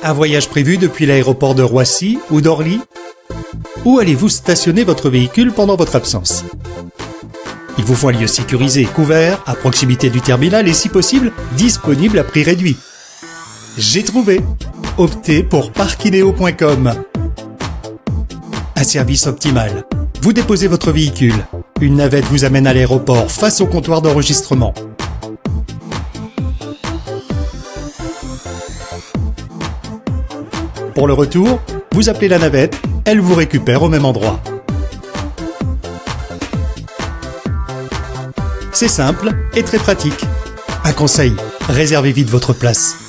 Un voyage prévu depuis l'aéroport de Roissy ou d'Orly? Où allez-vous stationner votre véhicule pendant votre absence? Il vous faut un lieu sécurisé et couvert, à proximité du terminal et si possible, disponible à prix réduit. J'ai trouvé! Optez pour Parkineo.com. Un service optimal. Vous déposez votre véhicule. Une navette vous amène à l'aéroport face au comptoir d'enregistrement. Pour le retour, vous appelez la navette, elle vous récupère au même endroit. C'est simple et très pratique. Un conseil, réservez vite votre place.